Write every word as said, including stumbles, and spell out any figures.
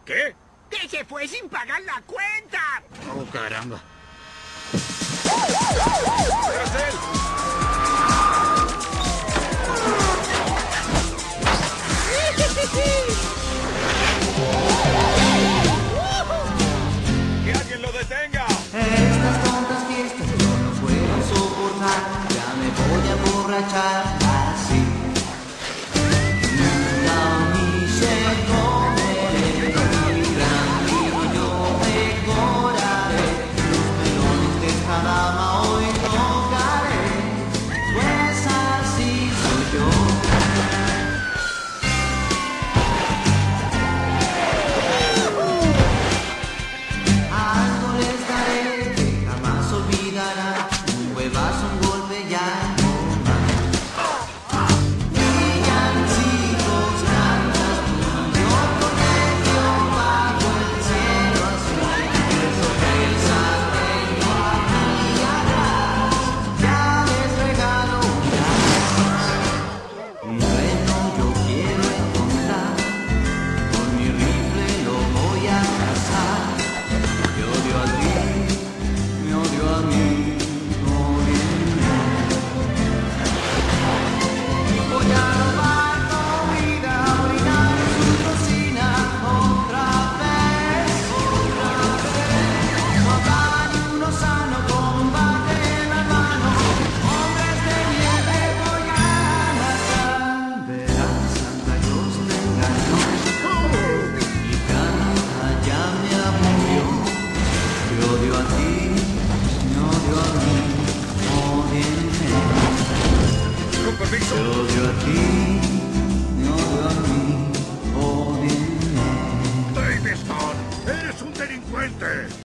¿Qué? ¡Que se fue sin pagar la cuenta! Oh, caramba. ¡Tras él! ¡Que alguien lo detenga! Estas tontas fiestas yo no puedo soportar, ya me voy a emborrachar así. Nunca ni se comeré, mi tranquilo yo decoraré, los melones de esta dama hoy tocaré, pues así soy yo. Algo les daré que jamás olvidará, un huevazo, un golpe ya no más. Villancicos cantas tú, yo colegio bajo el cielo azul, eso que el tengo aquí atrás, ya les regalo un gas. Un reno yo quiero encontrar, con mi rifle lo voy a cazar. Me odio a ti, me odio a mí, ódienme. Voy a robar comida, orinar en su cocina, otra vez, otra vez. No hablaba ni uno sano con un bate en la mano, hombres de nieve voy a matar. Verás, Santa Claus te engañó, y canta ya me aburrió. Te odio a ti, me odio a mí, ódienme. Con permiso. Te odio a ti, me odio a mí, ódienme. ¡Davison! ¡Eres un delincuente!